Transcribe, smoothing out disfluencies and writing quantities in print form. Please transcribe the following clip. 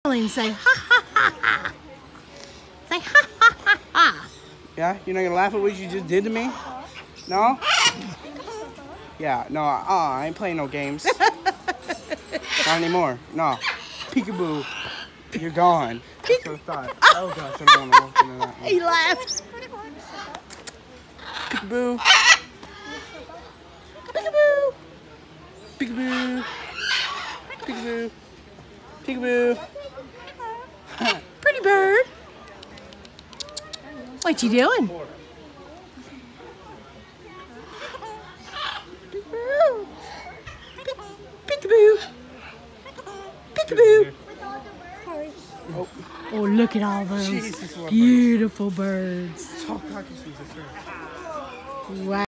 Say ha ha ha ha. Say ha ha ha ha. Yeah? You're not gonna laugh at what you just did to me? No? Yeah, no, I ain't playing no games. Not anymore. No. Peekaboo. You're gone. That's what I thought. Oh gosh, I don't want to walk into that one. He laughed. Peekaboo. Peekaboo. Peekaboo. Peekaboo. Peekaboo. Pretty bird. What you doing? Peekaboo. Peekaboo. Peekaboo. Oh, look at all those Jesus, what beautiful birds. birds. Oh, God, you see this bird. Wow.